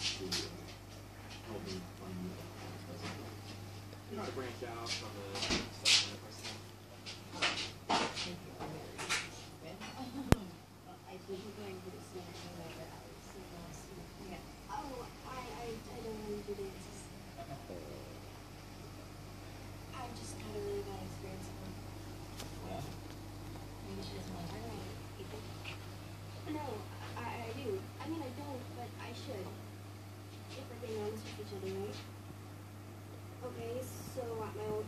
To branch out from the stuff in the personal. I think we're going to the scenario where I was so lost. Yeah. Oh, I don't want to do this. I just had a really bad experience with her. Yeah. Maybe she doesn't want to talk about it. You think? No, I do. I mean, I don't, but I should. If we're being honest with each other, right? Okay, so at my old